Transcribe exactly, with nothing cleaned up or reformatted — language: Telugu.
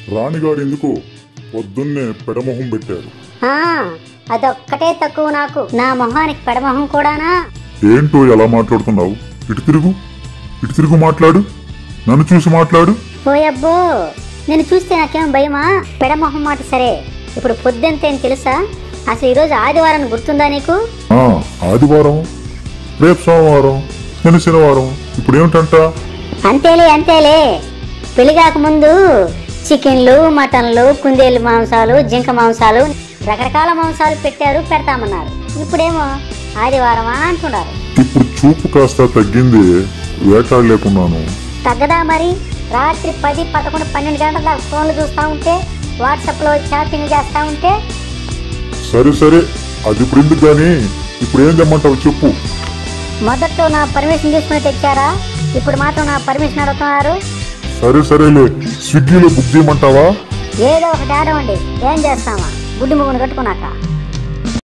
రాణిగారు ఎందుకో పొద్దున్నే పెడమొహం పెట్టారు. అదొక్కటే తక్కువ నాకు, నా మొహానికి పెడమొహం కూడానా? ఏంటో ఎలా మాట్లాడుతున్నావు? ఇటు తిరుగు, ఇటు తిరుగు మాట్లాడు, నన్ను చూసి మాట్లాడు. ఓయబ్బో, నేను చూస్తే నాకేం భయమా? పెడమొహం మాట సరే, ఇప్పుడు పొద్దుంతేం తెలుసా? అసలు ఈరోజు ఆదివారం గుర్తుందా నీకు? ఆదివారం, రేపు సోమవారం, నేను శనివారం, ఇప్పుడు ఏమిటంట? అంతేలే అంతేలే, పెళ్లిగాక ముందు చికెన్లు, మటన్లు, కుందేలు మాంసాలు, జింక మాంసాలు, రకరకాల మాంసాలు పెట్టారు, పెడతామన్నారు. ఇప్పుడేమో ఆదివారమా అంటున్నారు. ఇప్పుడు చూపు కాస్త తగ్గింది, వేటాడలేకున్నాను. తగ్గదా మరి? రాత్రి పది పదకొండు పన్నెండు గంటల దాకా ఫోన్లు చూస్తా ఉంటే, వాట్సాప్ లో చాటింగ్ చేస్తా ఉంటే. సరే సరే, అది ఇప్పుడు ఎందుకు గానీ ఇప్పుడు ఏం తెమ్మంటావు చెప్పు. మొదట్లో నా పర్మిషన్ తీసుకుని తెచ్చారా, ఇప్పుడు మాత్రం నా పర్మిషన్ అడుగుతున్నారు. సరే సరేలే, స్విగ్గీలో బుక్ చేయమంటావా? ఏదో ఒకటి ఆడవండి, ఏం చేస్తామా గుడ్డి ముగ్గును కట్టుకున్నాక.